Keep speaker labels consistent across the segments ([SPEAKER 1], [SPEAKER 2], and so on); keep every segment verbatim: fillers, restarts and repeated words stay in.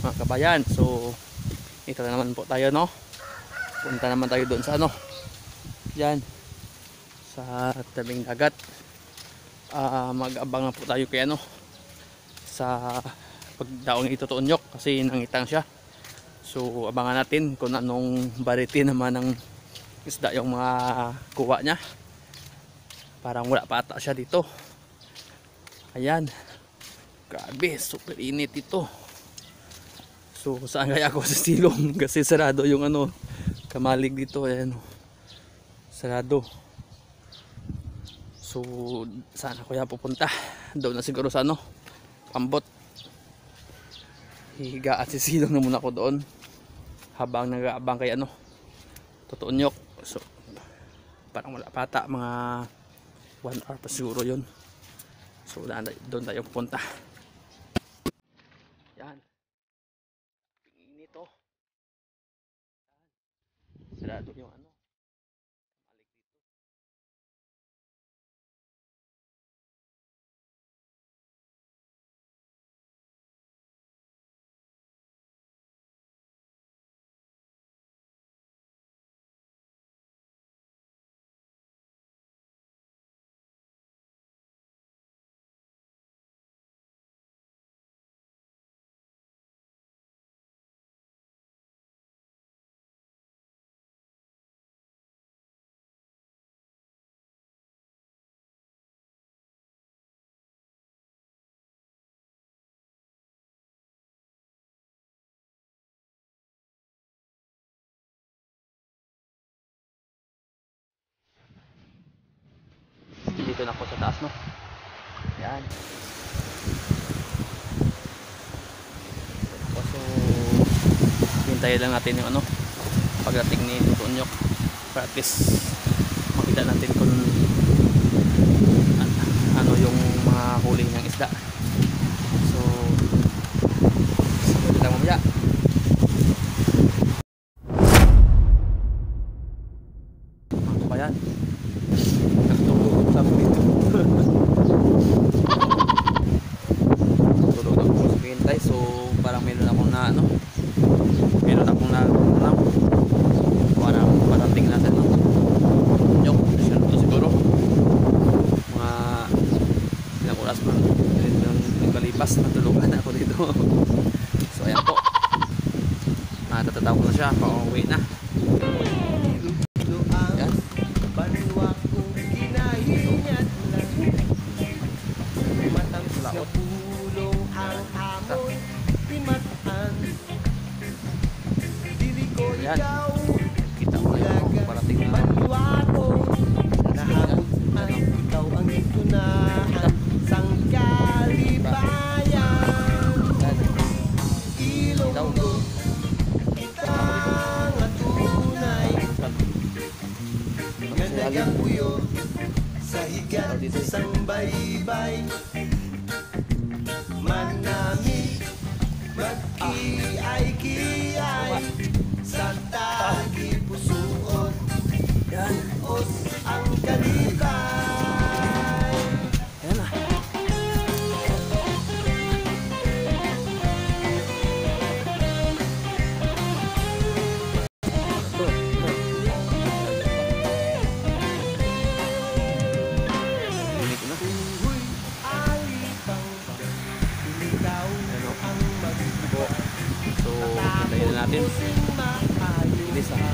[SPEAKER 1] mga kabayan. So ito na naman po tayo, no? Punta naman tayo doon sa ano, yan sa tabing dagat. uh, Mag-abang na po tayo kay ano sa pagdaong ito Tuonyok kasi nangitang siya. So abangan natin kung anong variety naman ng isda yung mga kuha niya. Parang wala pa ata siya dito. Ayan, grabe, super init ito. So saan kaya ako sa silong kasi sarado yung ano kamalig dito. Ayan, sarado. So saan ako kaya pupunta? Doon na siguro sa ano, Pambot. Hihiga at sisilong na muna ako doon habang nag-aabang kay ano Tuonyok. So parang wala pata, mga one hour pa siguro yun. So doon tayo pupunta. Yan, init oh. Sarado yung ano malik dito. Dito na ako sa taas, no? Yan. So hintayin lang natin yung ano pagdating ni Tuonyok para at least makita natin kung ano yung mga huli niyang isda. So sunod lang mamaya. Ano ba yan? Nagtulog sa dito. Tulog ako sa hintay. So parang meron akong na ano meron akong na ano parang parating natin no? Tuonyok siya to siguro mga ilang oras pa yung kalipas natulugan ako dito. So ayan po, natatatawag na siya, pauwi na. Ayan. Laot. Ayan, kita ko na yung parating na
[SPEAKER 2] sa higat sang baybay manami magkiay-kiay sa tagi pusuon os ang kalipay.
[SPEAKER 1] Ayan na. So hintayin na natin. Bilis ah.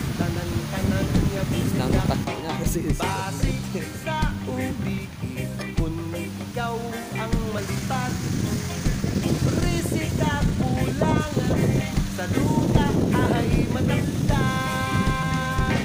[SPEAKER 1] Bilis ng takbo niya kasi
[SPEAKER 2] Basig sa ubig kung ikaw ang malipat, risika kulangan sa luka ay matagdag.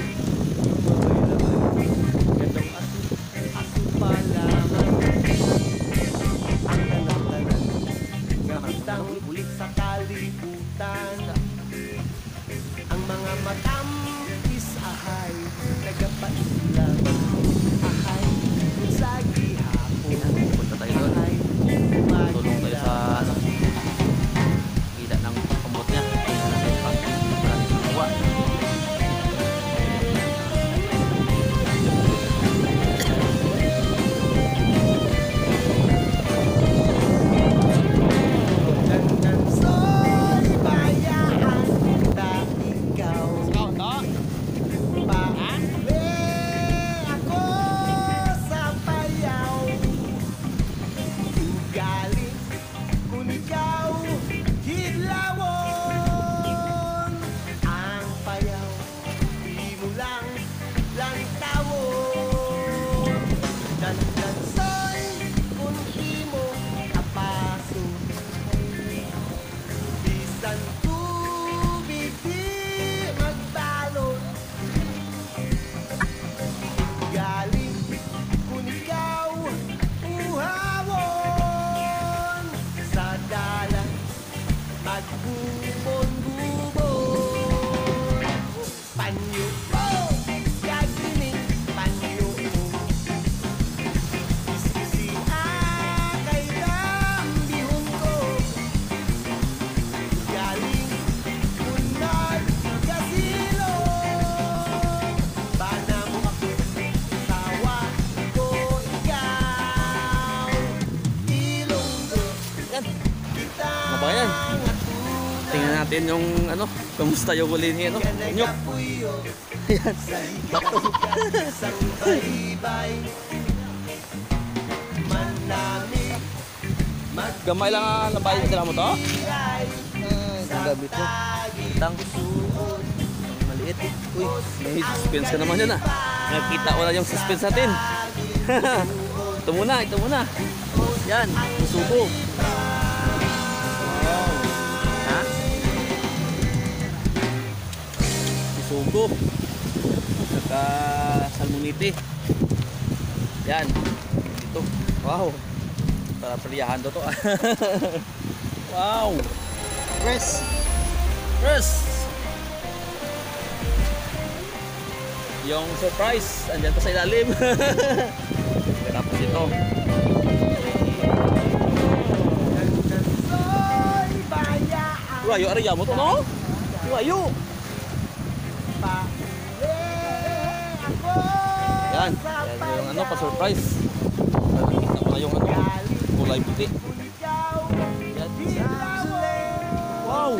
[SPEAKER 2] Gatong aso, aso pa lamang ang tanan-tanan ngabitang ulit sa kalibutan. Ang mga matamis ahay nagapailang ahay sa gihapon.
[SPEAKER 1] Punta tayo doon.
[SPEAKER 2] Ahay
[SPEAKER 1] Tulong tayo sa ano, hila ng pambot niya. Maraming kuha.
[SPEAKER 2] Dandan sol ikaw hidlawon. Ang payaw di mo lang lang tawon. Dandansoy kung imo apaso, bisan tubig di magbalon. Galing kung ikaw uhawon, sa dalan magbubon-bubon. Panyo ko, yagining panyo mo, isisi akay dambihon ko. Galing unod kasilong, bana mo ako, tawa ko ikaw. Ilonggo
[SPEAKER 1] Yan.
[SPEAKER 2] kita
[SPEAKER 1] Mabayan. Tingnan natin yung ano, kamusta yung huli niya, no? Nyok. Ayan.
[SPEAKER 2] sa baybay. Manami
[SPEAKER 1] Gamay lang ang nabayan sila mo to?
[SPEAKER 2] magpilay
[SPEAKER 1] Ang gamit mo. Tang.
[SPEAKER 2] suot.
[SPEAKER 1] Maliit. Uy, may suspense ka naman yun ah. Nakita ko na yung suspense natin. Ito muna, ito muna. Yan, subo. Wow. Ha? Subo. Saka salmonite. Yan. Ito. Wow. Para paliyahan to to. Wow.
[SPEAKER 2] Press.
[SPEAKER 1] First, yung surprise, andyan pa sa ilalim. Tapos ito.
[SPEAKER 2] Soy bayaan
[SPEAKER 1] Wayo, ariya mo to, no? Wayo.
[SPEAKER 2] paule ako.
[SPEAKER 1] Yan.
[SPEAKER 2] sa
[SPEAKER 1] Yan yung ano,
[SPEAKER 2] payaw.
[SPEAKER 1] pa-surprise. Nakita ko na yung ano,
[SPEAKER 2] Galing
[SPEAKER 1] kulay puti.
[SPEAKER 2] kung ikaw
[SPEAKER 1] Yan.
[SPEAKER 2] hidlawon.
[SPEAKER 1] Wow.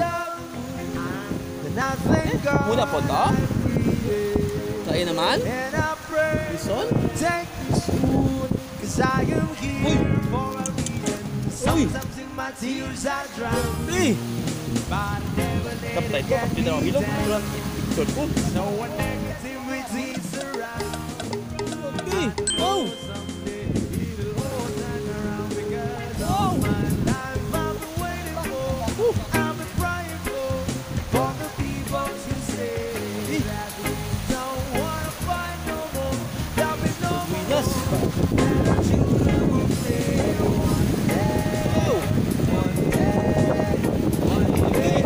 [SPEAKER 2] Nothing
[SPEAKER 1] Muna po to. Kain naman.
[SPEAKER 2] and I pray.
[SPEAKER 1] Lison.
[SPEAKER 2] Take this food, 'cause I am here for a reason. Sometimes in my tears I drown,
[SPEAKER 1] Eh,
[SPEAKER 2] but I never let
[SPEAKER 1] kapatay
[SPEAKER 2] it
[SPEAKER 1] ko,
[SPEAKER 2] get
[SPEAKER 1] kapatay na
[SPEAKER 2] me
[SPEAKER 1] bilog.
[SPEAKER 2] down.
[SPEAKER 1] Short po.
[SPEAKER 2] No one negativity surround.
[SPEAKER 1] Eh, wow.
[SPEAKER 2] Someday it'll all turn around, because
[SPEAKER 1] Wow.
[SPEAKER 2] all my life I've been waiting for. I've been crying for, for the people to say that we don't wanna fight no more. There'll be no more.
[SPEAKER 1] Yes.
[SPEAKER 2] Children will say one day,
[SPEAKER 1] Wow.
[SPEAKER 2] one day, one day,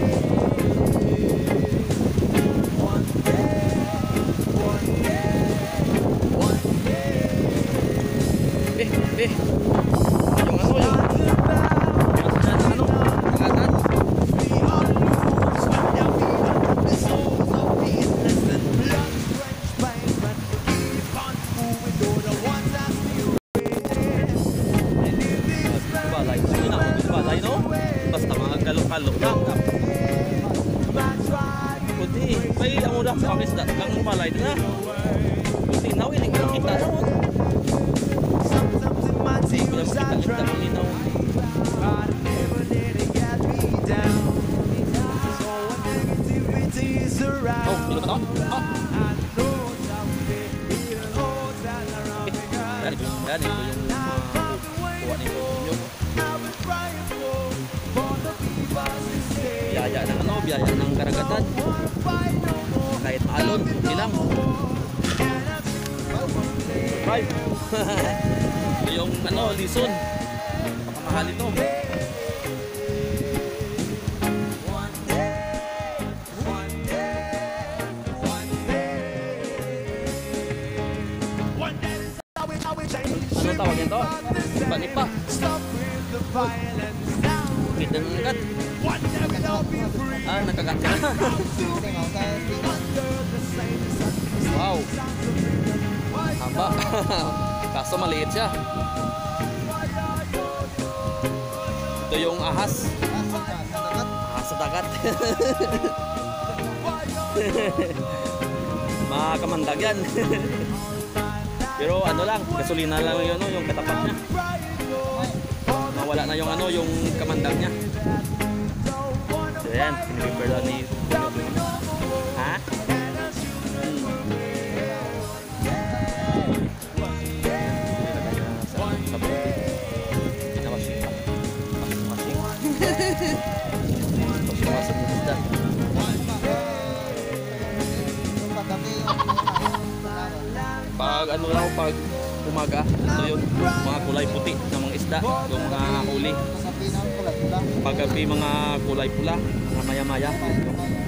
[SPEAKER 2] one day, one day, one day.
[SPEAKER 1] Eh, eh. Yung ano, yung yung sa ano, ingatan.
[SPEAKER 2] We are losers when their freedom is souls of business and blood-drenched pain, but we keep on moving though the ones that still waiting. And if these
[SPEAKER 1] Balay. Ano na, balay, no? Basta mga galok-galok lang.
[SPEAKER 2] I try to
[SPEAKER 1] Kunti. May ang ulang pakisda. Ang balay na. Kunti na, willing ko kita naman.
[SPEAKER 2] sometimes in my
[SPEAKER 1] Hindi ko na
[SPEAKER 2] tears I
[SPEAKER 1] makita kita
[SPEAKER 2] drown,
[SPEAKER 1] ng linaw.
[SPEAKER 2] but I never let it get me down. So when negativity surrounds,
[SPEAKER 1] Oh, bilo ka to? Oh.
[SPEAKER 2] I know someday it'll all turn around,
[SPEAKER 1] Eh,
[SPEAKER 2] because
[SPEAKER 1] yan, ito, yan, ito yung
[SPEAKER 2] I've been
[SPEAKER 1] kuha
[SPEAKER 2] waiting
[SPEAKER 1] nito.
[SPEAKER 2] for,
[SPEAKER 1] Yung
[SPEAKER 2] I've been crying for, for the people to stay.
[SPEAKER 1] biyaya ng ano, biyaya ng karagatan.
[SPEAKER 2] Don't wanna fight no more.
[SPEAKER 1] Kahit maalon, hindi lang.
[SPEAKER 2] And I feel one day,
[SPEAKER 1] Right. Ito yung ano, lison. Napakamahal ito.
[SPEAKER 2] one day, one day, one day, one day is how we, how we change.
[SPEAKER 1] Anong tawag nito? Ipa-ipa.
[SPEAKER 2] Stop with the violence now.
[SPEAKER 1] Kita ng agad.
[SPEAKER 2] One day we'll be free.
[SPEAKER 1] Ah, nakagat ka na.
[SPEAKER 2] Under the same sun.
[SPEAKER 1] Wow. Haba. Kaso maliit siya. Ito yung ahas. Ahas sa dagat. Mga kamandag yan. Pero ano lang, gasolina lang yun, no, yung katapat niya. Mga nawala na yung ano, yung kamandang niya. So yan, pinipipir lang ni ha? Pag ano raw, pag umaga, ito yun, mga kulay puti na mga isda, yung mga huli. Pag gabi, mga kulay pula, mga maya-maya.